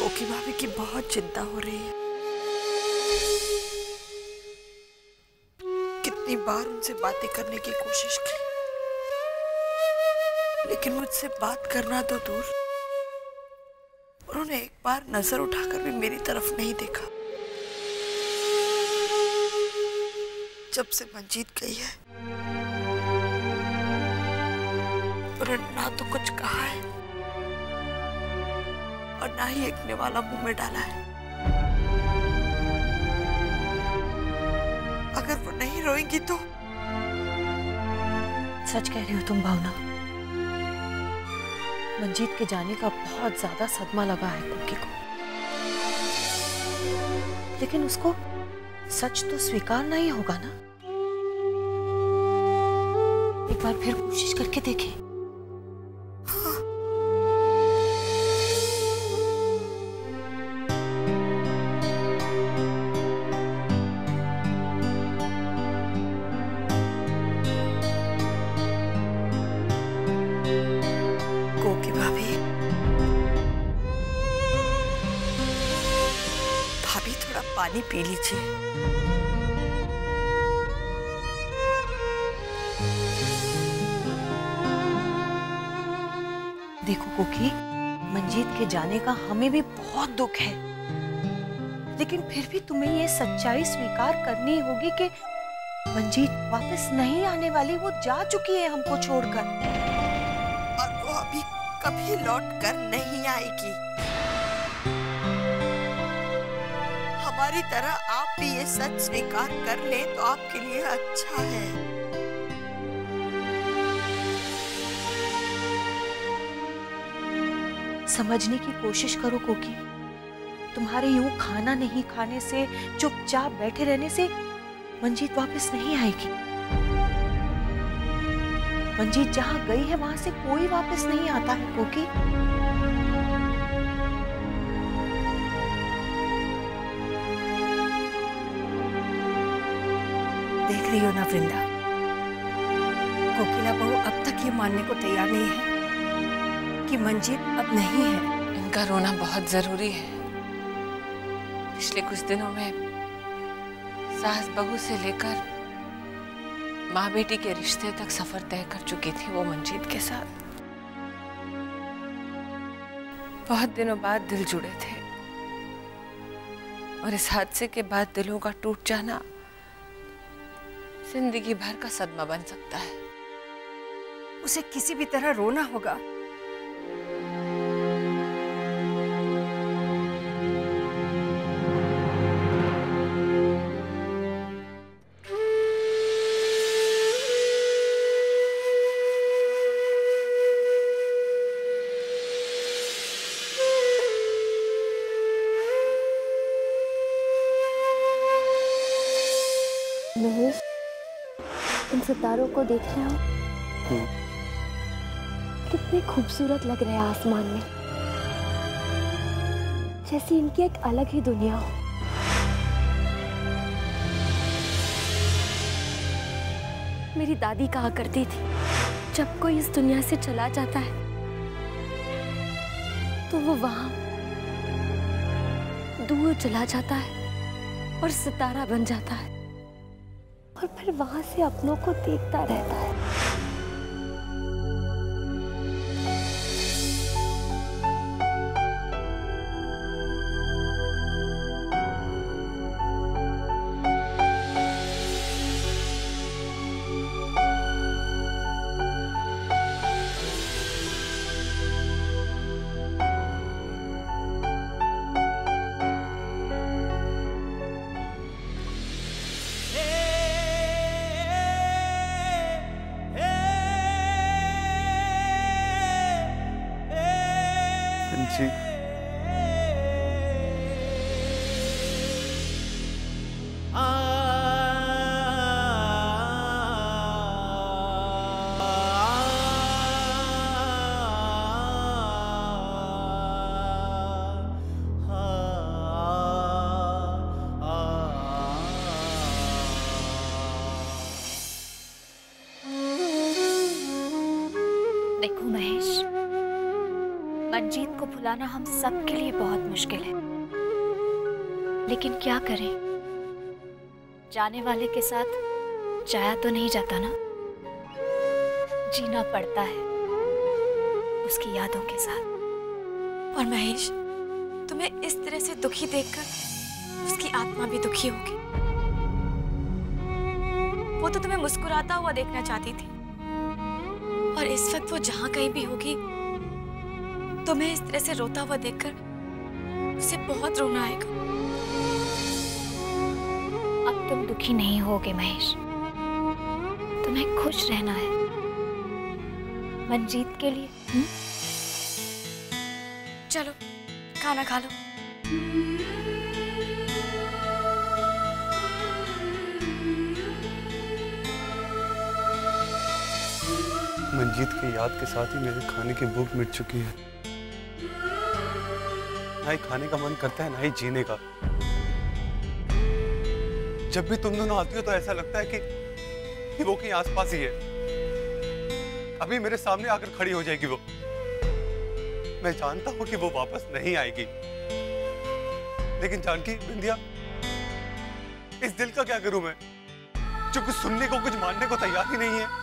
कोकी भाभी की बहुत चिंता हो रही है। कितनी बार उनसे बातें करने की कोशिश की, लेकिन मुझसे बात करना तो दूर, उन्होंने एक बार नजर उठाकर भी मेरी तरफ नहीं देखा। जब से मंजीत गई है, उन्होंने ना तो कुछ कहा है और ना ही एक निवाला मुंह में डाला है। अगर वो नहीं रोएंगी तो। सच कह रही हो तुम भावना, मंजीत के जाने का बहुत ज्यादा सदमा लगा है कोकी को, लेकिन उसको सच तो स्वीकारना ही होगा ना। एक बार फिर कोशिश करके देखें। कोकी भाभी, भाभी थोड़ा पानी पी लीजिए। देखो कोकी, मंजीत के जाने का हमें भी बहुत दुख है, लेकिन फिर भी तुम्हें ये सच्चाई स्वीकार करनी होगी कि मंजीत वापस नहीं आने वाली, वो जा चुकी है हमको छोड़कर। और वो अभी कभी लौट कर नहीं आएगी। हमारी तरह आप भी ये सच स्वीकार कर ले तो आपके लिए अच्छा है। समझने की कोशिश करो कोकी, तुम्हारे यूं खाना नहीं खाने से, चुपचाप बैठे रहने से मंजीत वापस नहीं आएगी। मंजीत जहां गई है वहां से कोई वापस नहीं आता है कोकी। देख रही हो ना वृंदा, कोकिला बहू अब तक ये मानने को तैयार नहीं है कि मंजीत अब नहीं है। इनका रोना बहुत जरूरी है। पिछले कुछ दिनों में सास बहू से लेकर माँ बेटी के रिश्ते तक सफर तय कर चुकी थी वो मंजीत के साथ। बहुत दिनों बाद दिल जुड़े थे और इस हादसे के बाद दिलों का टूट जाना जिंदगी भर का सदमा बन सकता है। उसे किसी भी तरह रोना होगा। महेश, इन सितारों को देख रहे हो? कितने खूबसूरत लग रहे हैं आसमान में, जैसे इनकी एक अलग ही दुनिया हो। मेरी दादी कहा करती थी, जब कोई इस दुनिया से चला जाता है तो वो वहां दूर चला जाता है और सितारा बन जाता है और फिर वहां से अपनों को देखता रहता है। जी मंजीत को भुलाना हम सब के लिए बहुत मुश्किल है, लेकिन क्या करें, जाने वाले के साथ जाया तो नहीं जाता ना, जीना पड़ता है उसकी यादों के साथ। और महेश, तुम्हें इस तरह से दुखी देखकर उसकी आत्मा भी दुखी होगी। वो तो तुम्हें मुस्कुराता हुआ देखना चाहती थी, और इस वक्त वो जहां कहीं भी होगी, तुम्हें इस तरह से रोता हुआ देखकर उसे बहुत रोना आएगा। अब तुम दुखी नहीं होगे महेश, तुम्हें खुश रहना है मंजीत के लिए। चलो खाना खा लो। मंजीत की याद के साथ ही मेरे खाने की भूख मिट चुकी है। ना ही खाने का मन करता है, ना ही जीने का। जब भी तुम दोनों आती हो तो ऐसा लगता है कि वो कहीं आसपास ही है। अभी मेरे सामने आकर खड़ी हो जाएगी वो। मैं जानता हूं कि वो वापस नहीं आएगी, लेकिन जानकी, बिंदिया, इस दिल का क्या करूं मैं, जो कुछ सुनने को, कुछ मानने को तैयार ही नहीं है।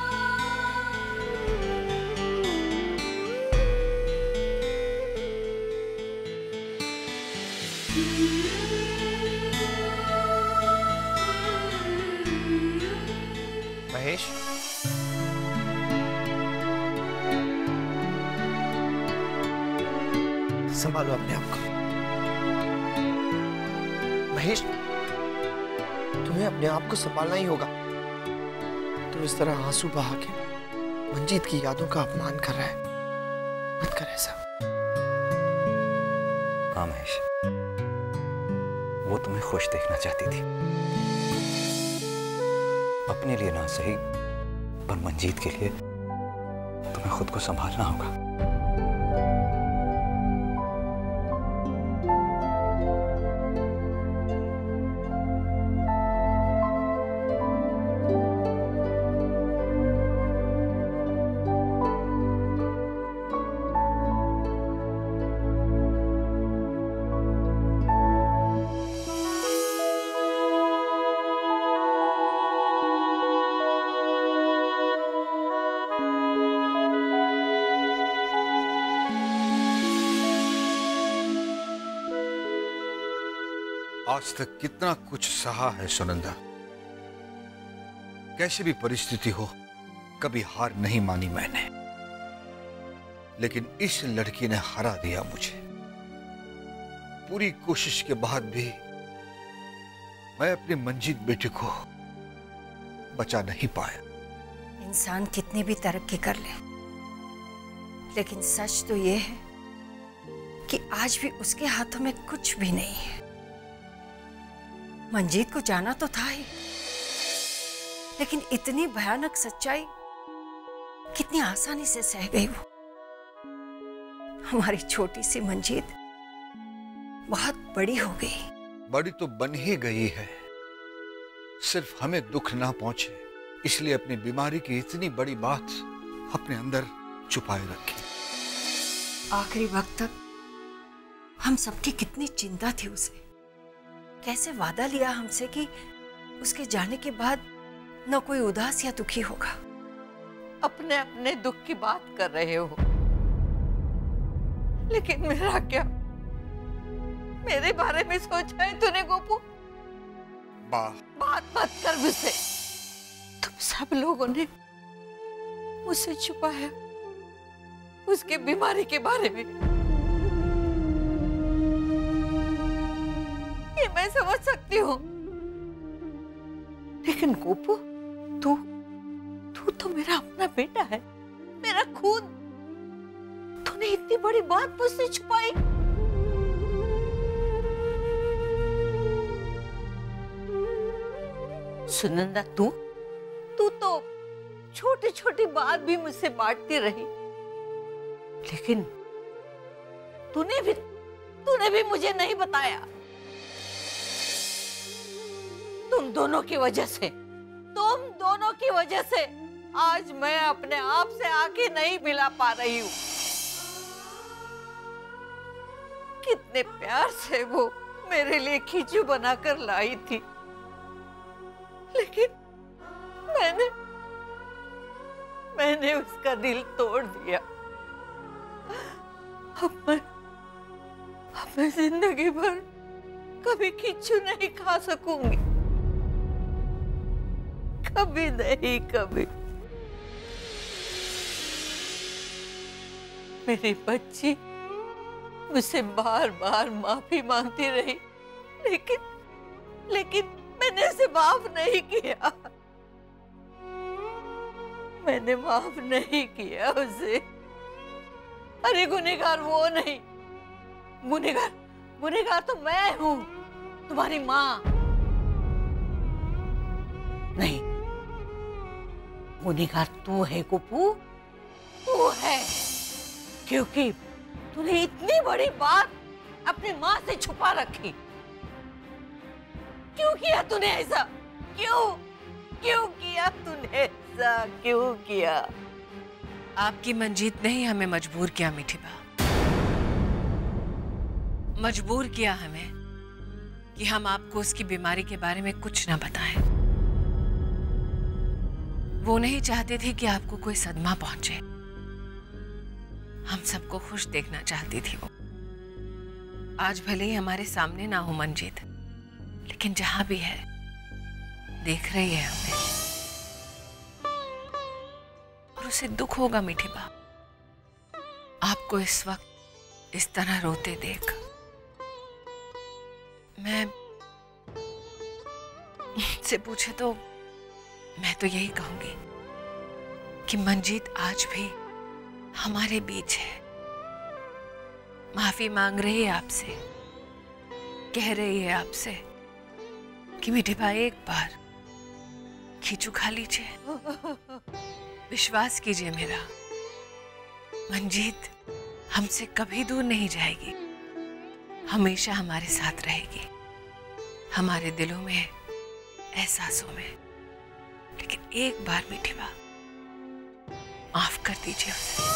महेश, संभालो अपने आप को। महेश, तुम्हें अपने आप को संभालना ही होगा। तुम इस तरह आंसू बहा के मंजीत की यादों का अपमान कर रहा है, मत कर ऐसा। हाँ महेश, वो तुम्हें खुश देखना चाहती थी, अपने लिए ना सही पर मंजीत के लिए तुम्हें खुद को संभालना होगा। आज तक कितना कुछ सहा है सुनंदा, कैसी भी परिस्थिति हो कभी हार नहीं मानी मैंने, लेकिन इस लड़की ने हरा दिया मुझे। पूरी कोशिश के बाद भी मैं अपनी मंजीत बेटी को बचा नहीं पाया। इंसान कितनी भी तरक्की कर ले, लेकिन सच तो ये है कि आज भी उसके हाथों में कुछ भी नहीं है। मंजीत को जाना तो था ही, लेकिन इतनी भयानक सच्चाई कितनी आसानी से सह गई वो। हमारी छोटी सी मंजीत बहुत बड़ी हो गई। बड़ी तो बन ही गई है, सिर्फ हमें दुख ना पहुंचे इसलिए अपनी बीमारी की इतनी बड़ी बात अपने अंदर छुपाए रखी। आखिरी वक्त तक हम सबकी कितनी चिंता थी उसे। कैसे वादा लिया हमसे कि उसके जाने के बाद न कोई उदास या दुखी होगा। अपने अपने दुख की बात कर रहे हो, लेकिन मेरा क्या? मेरे बारे में सोचा है तूने गोपू? बात मत कर मुझसे। तुम सब लोगों ने मुझसे छुपाया उसके बीमारी के बारे में। ये मैं समझ सकती हूँ, लेकिन गोपू, तू तो मेरा अपना बेटा है, मेरा खून। तूने इतनी बड़ी बात मुझसे छुपाई। सुनंदा, तू तो छोटी छोटी बात भी मुझसे बांटती रही, लेकिन तूने भी मुझे नहीं बताया। तुम दोनों की वजह से आज मैं अपने आप से आंखें नहीं मिला पा रही हूँ। कितने प्यार से वो मेरे लिए खिचू बनाकर लाई थी, लेकिन मैंने उसका दिल तोड़ दिया। अब मैं जिंदगी भर कभी खिचू नहीं खा सकूंगी, कभी नहीं, कभी। मेरी बच्ची मुझसे बार बार माफी मांगती रही, लेकिन मैंने उसे माफ नहीं किया। मैंने माफ नहीं किया उसे। अरे गुनहगार वो नहीं, गुनहगार तो मैं हूं, तुम्हारी माँ। नहीं, गुनहगार तू है कुपू, तू है, क्योंकि तूने इतनी बड़ी बात अपनी माँ से छुपा रखी। क्यों किया तूने ऐसा? क्यों किया तूने ऐसा? क्यों किया? आपकी मंजीत ने ही हमें मजबूर किया मीठी बा, मजबूर किया हमें कि हम आपको उसकी बीमारी के बारे में कुछ ना बताएं। वो नहीं चाहते थे कि आपको कोई सदमा पहुंचे। हम सबको खुश देखना चाहती थी वो। आज भले ही हमारे सामने ना हो मंजीत, लेकिन जहां भी है देख रही है हमें, और उसे दुख होगा मीठी बा आपको इस वक्त इस तरह रोते देख। मैं से पूछे तो मैं तो यही कहूंगी कि मंजीत आज भी हमारे बीच है, माफी मांग रही है आपसे, कह रही है आपसे कि मीठे भाई एक बार खींचू खा लीजिए। विश्वास कीजिए मेरा, मंजीत हमसे कभी दूर नहीं जाएगी, हमेशा हमारे साथ रहेगी, हमारे दिलों में, एहसासों में। लेकिन एक बार मीठी बा माफ कर दीजिए उसे।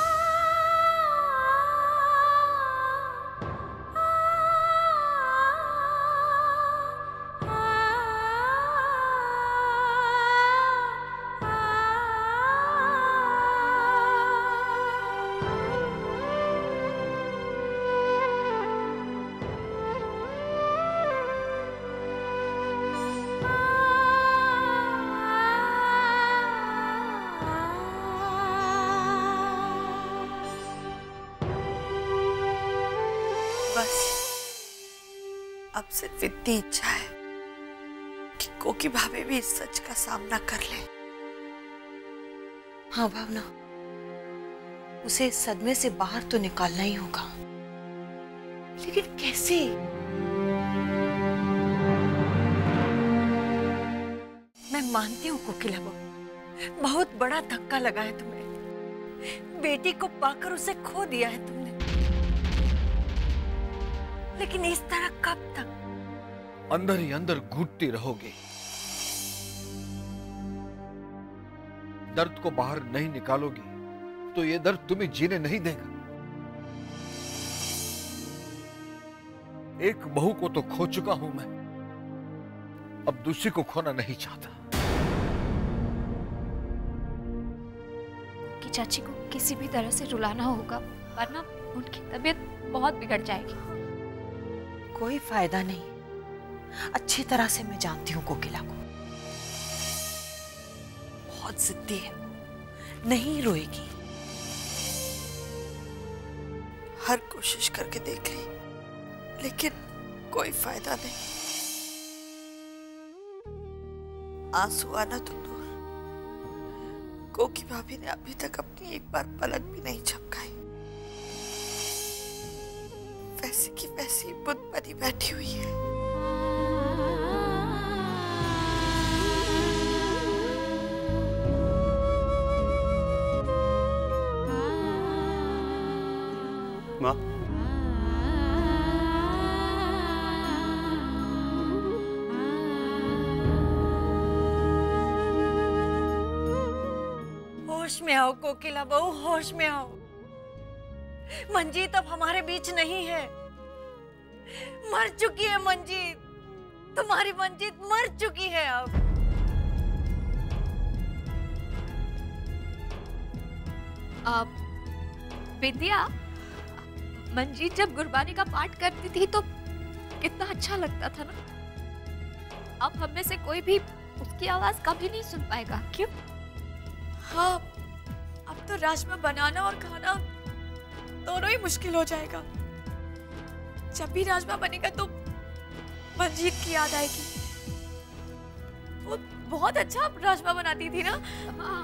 अब सिर्फ इतनी इच्छा है कि कोकी भाभी भी इस सच का सामना कर ले। हाँ भावना, उसे इस सदमे से बाहर तो निकालना ही होगा, लेकिन कैसे? मैं मानती हूँ कोकिला बहू, बहुत बड़ा धक्का लगा है तुम्हें, बेटी को पाकर उसे खो दिया है तुमने, लेकिन इस तरह कब तक? अंदर ही अंदर घुटती रहोगे। दर्द को बाहर नहीं निकालोगी तो ये दर्द तुम्हें जीने नहीं देगा। एक बहू को तो खो चुका हूं मैं, अब दूसरी को खोना नहीं चाहता। कि चाची को किसी भी तरह से रुलाना होगा, वरना उनकी तबीयत बहुत बिगड़ जाएगी। कोई फायदा नहीं, अच्छी तरह से मैं जानती हूँ कोकिला को, बहुत जिद्दी है, नहीं रोएगी। हर कोशिश करके देख ली, लेकिन कोई फायदा नहीं। आंसू आना तो दूर, कोकी भाभी ने अभी तक अपनी एक बार पलक भी नहीं झपकाई। वैसे की वैसी बुत बनी बैठी हुई है। माँ, होश में आओ कोकिला बहू, होश में आओ। मंजीत अब हमारे बीच नहीं है, मर चुकी है मंजीत, तुम्हारी मंजीत मर चुकी है अब। बिंदिया, मंजीत जब गुरबानी का पाठ करती थी तो कितना अच्छा लगता था ना। अब हम में से कोई भी उसकी आवाज कभी नहीं सुन पाएगा। क्यों? हाँ, अब तो राजमा बनाना और खाना दोनों ही मुश्किल हो जाएगा। जब भी राजमा बनेगा तो मंजीत की याद आएगी। वो बहुत अच्छा राजमा बनाती थी ना। हाँ।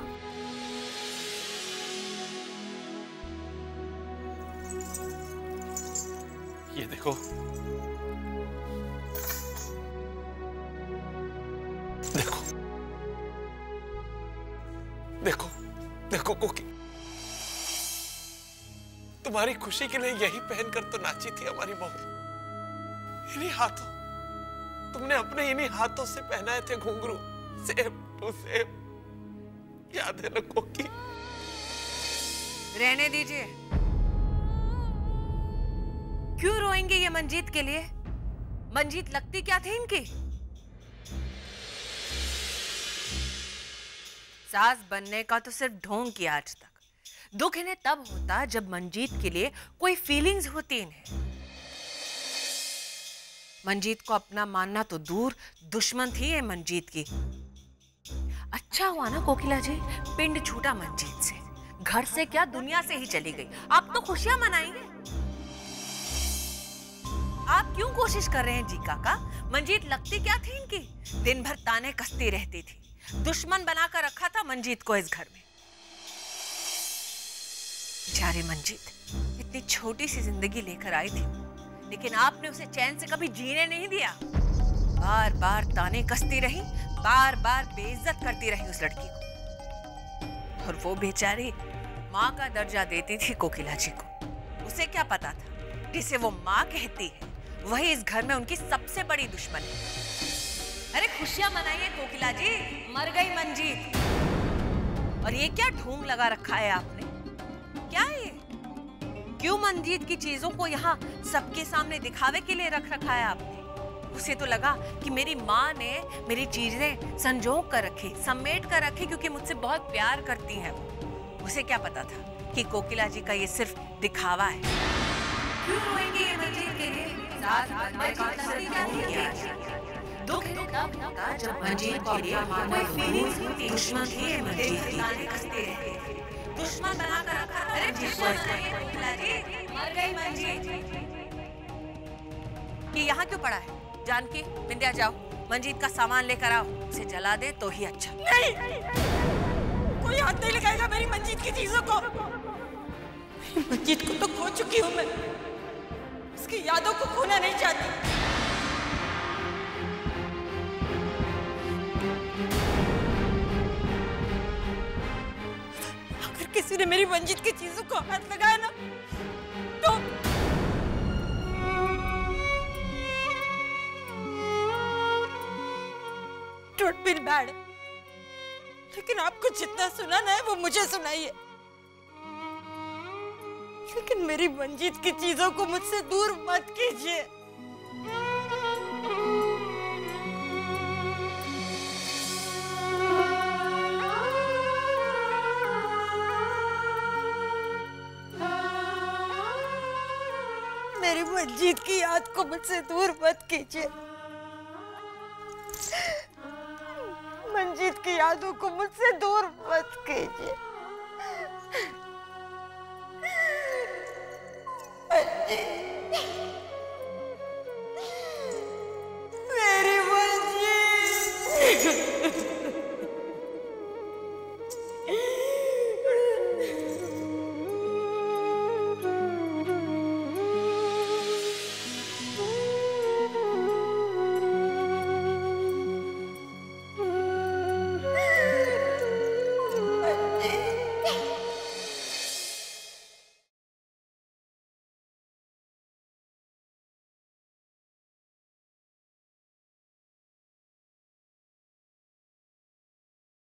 ये देखो, देखो, देखो, देखो कोकी, तुम्हारी खुशी के लिए यही पहनकर तो नाची थी हमारी बहू। इन्हीं हाथों, तुमने अपने इन्हीं हाथों से पहनाए थे घुंघरू, सेम टू सेम। याद है ना कोकी? रहने दीजिए। क्यों रोएंगे ये मंजीत के लिए? मंजीत लगती क्या थी इनकी? सास बनने का तो सिर्फ ढोंग किया आज तक। दुख इन्हें तब होता जब मंजीत के लिए कोई फीलिंग्स होती इन्हें। मंजीत को अपना मानना तो दूर, दुश्मन थी ये मंजीत की। अच्छा हुआ ना कोकिला जी, पिंड छूटा मंजीत से। घर से क्या दुनिया से ही चली गई। आप तो खुशियां मनाएंगे। आप क्यों कोशिश कर रहे हैं जी काका? मंजीत लगती क्या थी इनकी? दिन भर ताने कसती रहती थी। दुश्मन बनाकर रखा था मंजीत को इस घर में। बेचारी मंजीत इतनी छोटी सी जिंदगी लेकर आई थी, लेकिन आपने उसे चैन से कभी जीने नहीं दिया। बार बार ताने कसती रही, बार बार बेइज्जत करती रही उस लड़की को। और वो बेचारी माँ का दर्जा देती थी कोकिला जी को। उसे क्या पता था जिसे वो माँ कहती है वही इस घर में उनकी सबसे बड़ी दुश्मन है। अरे खुशियां मनाइए कोकिला जी, मर गई मंजीत। और ये क्या ढोंग लगा रखा है आपने? क्या है ये? क्यों मंजीत की चीजों को यहाँ सबके सामने दिखावे के लिए रख रखा है आपने? उसे तो लगा कि मेरी माँ ने मेरी चीजें संजोग कर रखी, समेट कर रखी, क्योंकि मुझसे बहुत प्यार करती है वो। उसे क्या पता था कि कोकिला जी का ये सिर्फ दिखावा है। क्यों रोएंगे ये मंजीत के लिए? दुख तब होता जब मंजीत के लिए कोई फीलिंग्स होती। दुश्मन थी ये मंजीत की। दुश्मन बनाकर रखा था। मर गई मंजीत। ये यहाँ क्यों पड़ा है? जानकी, बिंदिया, जाओ मंजीत का सामान लेकर आओ। उसे जला दे तो ही अच्छा। नहीं, कोई हाथ नहीं लगाएगा मेरी मंजीत की चीजों को। मंजीत को तो खो चुकी हूँ मैं, उसकी यादों को खोना नहीं चाहती। अगर किसी ने मेरी मंजीत की चीजों को हाथ लगाया ना तो डोंट फील बैड, लेकिन आपको जितना सुनाना है वो मुझे सुनाइए। लेकिन मेरी मंजीत की चीजों को मुझसे दूर मत कीजिए। मेरी मंजीत की याद को मुझसे दूर मत कीजिए। मंजीत की यादों को मुझसे दूर मत कीजिए।